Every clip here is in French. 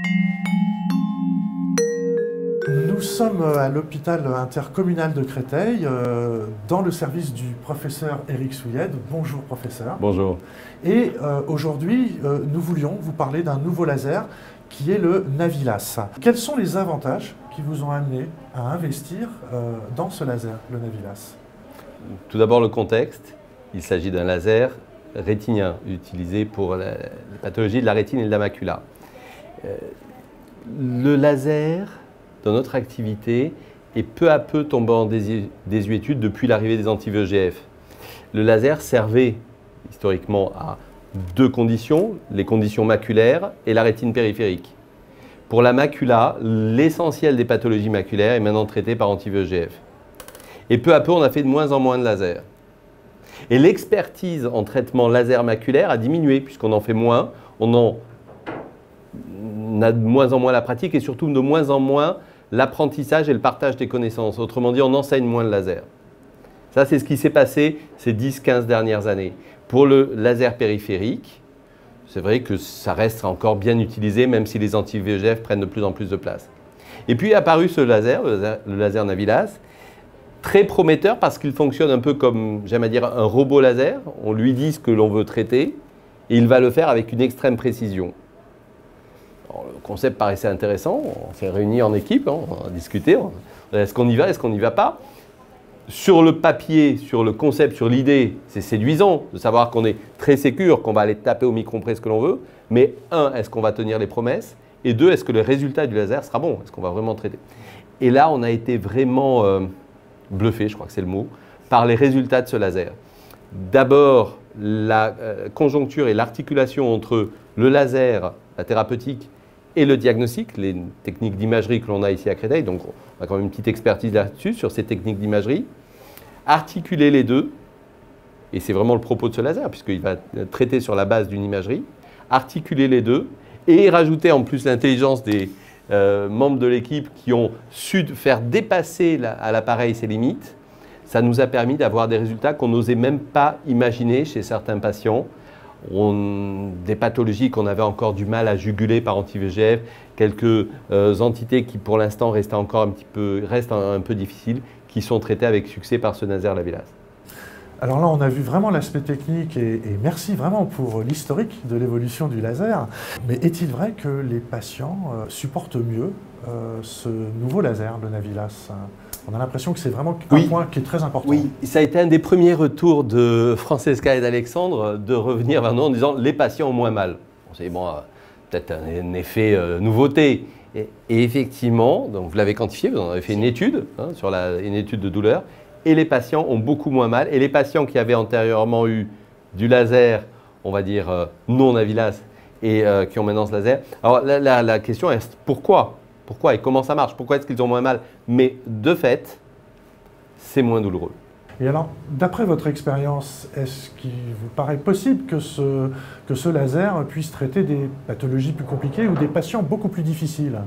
Nous sommes à l'hôpital intercommunal de Créteil, dans le service du professeur Éric Souillède. Bonjour professeur. Bonjour. Et aujourd'hui, nous voulions vous parler d'un nouveau laser qui est le Navilas. Quels sont les avantages qui vous ont amené à investir dans ce laser, le Navilas? Tout d'abord le contexte. Il s'agit d'un laser rétinien utilisé pour les pathologies de la rétine et de la macula. Le laser, dans notre activité, est peu à peu tombé en désuétude depuis l'arrivée des anti-VEGF. Le laser servait historiquement à deux conditions, les conditions maculaires et la rétine périphérique. Pour la macula, l'essentiel des pathologies maculaires est maintenant traité par anti-VEGF. Et peu à peu, on a fait de moins en moins de laser. Et l'expertise en traitement laser maculaire a diminué, puisqu'on en fait moins, on a de moins en moins la pratique et surtout de moins en moins l'apprentissage et le partage des connaissances. Autrement dit, on enseigne moins le laser. Ça, c'est ce qui s'est passé ces 10-15 dernières années. Pour le laser périphérique, c'est vrai que ça reste encore bien utilisé, même si les anti-VEGF prennent de plus en plus de place. Et puis est apparu ce laser, le laser Navilas, très prometteur parce qu'il fonctionne un peu comme, j'aime à dire, un robot laser. On lui dit ce que l'on veut traiter et il va le faire avec une extrême précision. Alors, le concept paraissait intéressant, on s'est réunis en équipe, hein, on a discuté, est-ce qu'on y va, est-ce qu'on n'y va pas? Sur le papier, sur le concept, sur l'idée, c'est séduisant de savoir qu'on est très sécure, qu'on va aller taper au micron-près ce que l'on veut, mais un, est-ce qu'on va tenir les promesses? Et deux, est-ce que le résultat du laser sera bon? Est-ce qu'on va vraiment traiter? Et là, on a été vraiment bluffé, je crois que c'est le mot, par les résultats de ce laser. D'abord, la conjoncture et l'articulation entre le laser, la thérapeutique, et le diagnostic, les techniques d'imagerie que l'on a ici à Créteil, donc on a quand même une petite expertise là-dessus, sur ces techniques d'imagerie. Articuler les deux, et c'est vraiment le propos de ce laser, puisqu'il va traiter sur la base d'une imagerie, articuler les deux, et rajouter en plus l'intelligence des membres de l'équipe qui ont su faire dépasser à l'appareil ses limites, ça nous a permis d'avoir des résultats qu'on n'osait même pas imaginer chez certains patients. Des pathologies qu'on avait encore du mal à juguler par anti-VEGF, quelques entités qui pour l'instant restent un peu difficiles, qui sont traitées avec succès par ce laser Navilas. Alors là, on a vu vraiment l'aspect technique et merci vraiment pour l'historique de l'évolution du laser. Mais est-il vrai que les patients supportent mieux ce nouveau laser, le Navilas? On a l'impression que c'est vraiment un point qui est très important. Oui, ça a été un des premiers retours de Francesca et d'Alexandre de revenir vers nous en disant « les patients ont moins mal ». On s'est dit « bon, peut-être un effet nouveauté ». Et effectivement, donc vous l'avez quantifié, vous en avez fait une étude, hein, sur une étude de douleur, et les patients ont beaucoup moins mal. Et les patients qui avaient antérieurement eu du laser, on va dire non Navilas, et qui ont maintenant ce laser. Alors la question est pourquoi? Pourquoi et comment ça marche? Pourquoi est-ce qu'ils ont moins mal? Mais de fait, c'est moins douloureux. Et alors, d'après votre expérience, est-ce qu'il vous paraît possible que ce laser puisse traiter des pathologies plus compliquées ou des patients beaucoup plus difficiles?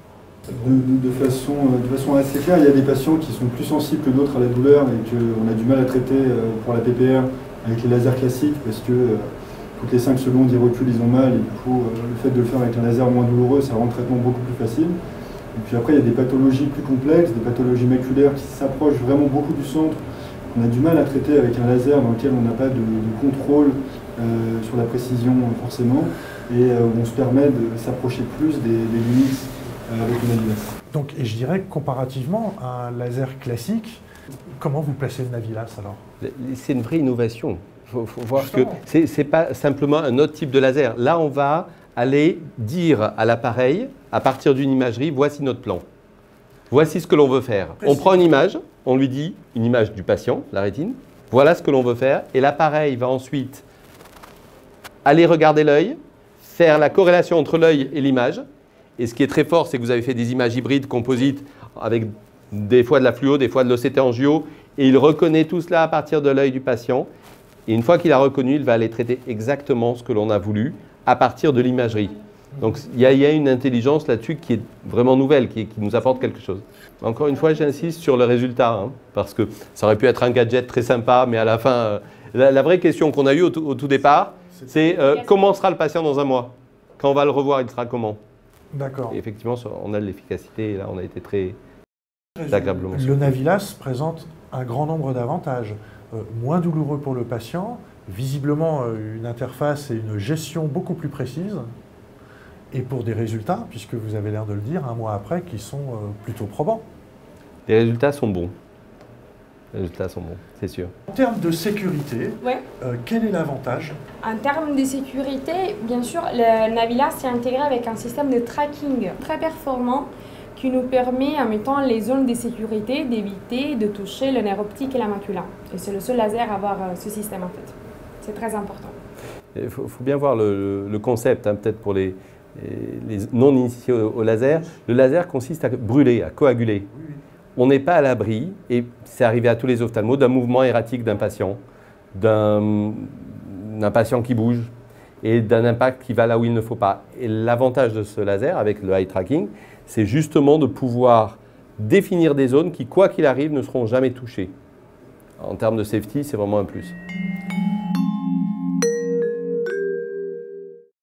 De façon assez claire, il y a des patients qui sont plus sensibles que d'autres à la douleur et qu'on a du mal à traiter pour la PPR avec les lasers classiques parce que toutes les 5 secondes ils reculent, ils ont mal et du coup le fait de le faire avec un laser moins douloureux, ça rend le traitement beaucoup plus facile. Et puis après il y a des pathologies plus complexes, des pathologies maculaires qui s'approchent vraiment beaucoup du centre. On a du mal à traiter avec un laser dans lequel on n'a pas de contrôle sur la précision forcément et on se permet de s'approcher plus des limites avec le Navilas. Donc, et je dirais que comparativement à un laser classique, comment vous placez le Navilas alors? C'est une vraie innovation. Il faut voir que ce n'est pas simplement un autre type de laser. Là, on va aller dire à l'appareil, à partir d'une imagerie, voici notre plan. Voici ce que l'on veut faire. On prend une image, on lui dit une image du patient, la rétine, voilà ce que l'on veut faire, et l'appareil va ensuite aller regarder l'œil, faire la corrélation entre l'œil et l'image. Et ce qui est très fort, c'est que vous avez fait des images hybrides, composites, avec des fois de la fluo, des fois de l'OCT angio, et il reconnaît tout cela à partir de l'œil du patient. Et une fois qu'il a reconnu, il va aller traiter exactement ce que l'on a voulu à partir de l'imagerie. Donc il y a une intelligence là-dessus qui est vraiment nouvelle, qui nous apporte quelque chose. Encore une fois, j'insiste sur le résultat, hein, parce que ça aurait pu être un gadget très sympa, mais à la fin, la vraie question qu'on a eue au tout départ, c'est comment sera le patient dans un mois? Quand on va le revoir, il sera comment? D'accord. Et effectivement, on a de l'efficacité et là, on a été très agréablement. Le Navilas présente un grand nombre d'avantages. Moins douloureux pour le patient, visiblement une interface et une gestion beaucoup plus précises, et pour des résultats, puisque vous avez l'air de le dire, un mois après, qui sont plutôt probants. Les résultats sont bons. Les résultats sont bons, c'est sûr. En termes de sécurité, Ouais. Quel est l'avantage? En termes de sécurité, bien sûr, le Navilas est intégré avec un système de tracking très performant qui nous permet, en mettant les zones de sécurité, d'éviter de toucher le nerf optique et la macula. Et c'est le seul laser à avoir ce système en fait. C'est très important. Il faut bien voir le concept, hein, peut-être pour les non-initiés au laser. Le laser consiste à brûler, à coaguler. On n'est pas à l'abri, et c'est arrivé à tous les ophtalmos, d'un mouvement erratique d'un patient qui bouge et d'un impact qui va là où il ne faut pas. Et l'avantage de ce laser avec le eye tracking, c'est justement de pouvoir définir des zones qui, quoi qu'il arrive, ne seront jamais touchées. En termes de safety, c'est vraiment un plus.